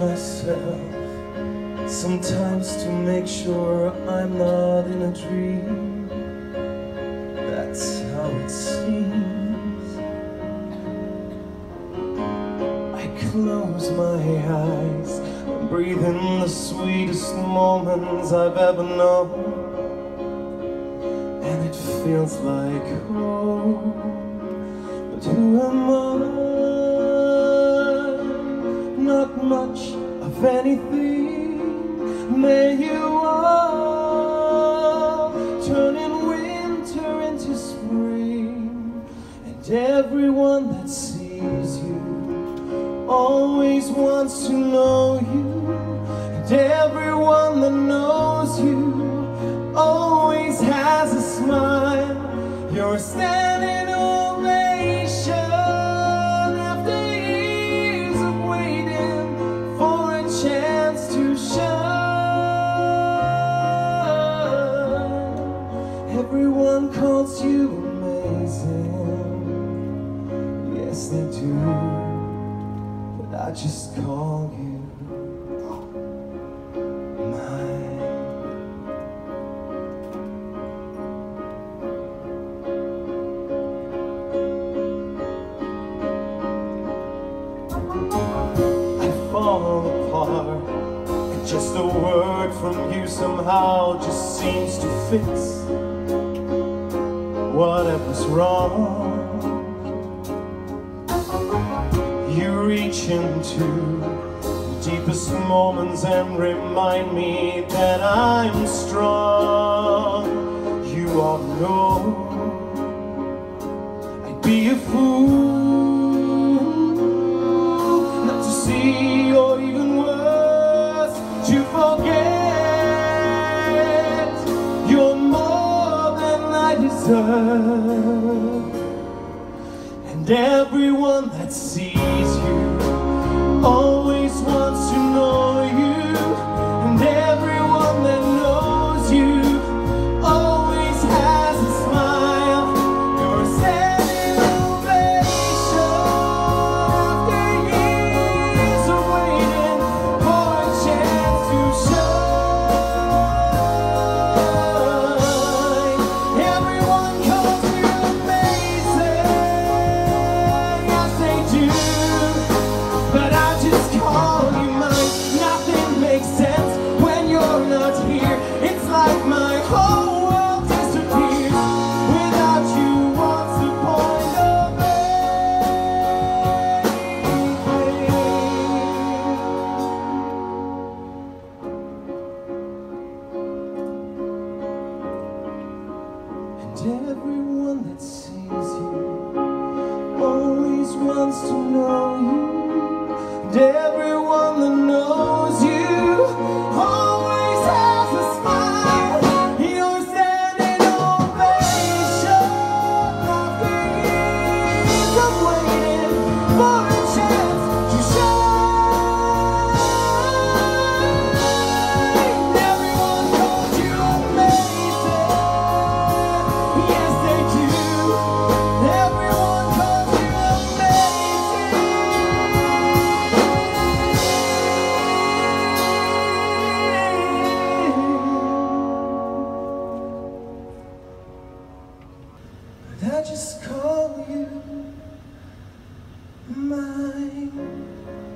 myself sometimes to make sure I'm not in a dream. That's how it seems. I close my eyes and breathe in the sweetest moments I've ever known, and it feels like home. But who am I? Not much of anything. May you all turn in winter into spring, and everyone that sees you always wants to know you, and everyone that knows you always has a smile. You're a standing ovation after years of waiting for a chance to shine. Everyone calls you amazing, yes they do, but I just call you mine. I fall apart, and just a word from you somehow just seems to fix whatever's wrong. You reach into the deepest moments and remind me that I'm strong. You all know I'd be a fool not to see, or even worse, to forget. You're more than I deserve, and everyone that sees you always wants to know you, and everyone that knows you always has a smile. You're a standing ovation after years of waiting for a chance to shine. Everyone calls you amazing, yes they do, but I just call you mine. Nothing makes sense when you're not here. It's like my whole world disappears. Without you, what's the point of anything? And everyone that sees you always wants to know you, and everyone that knows you always has a smile. You're a standing ovation after years of waiting for a chance to shine. Everyone calls you amazing, yes they do. Everyone calls you amazing. But I just call you mine.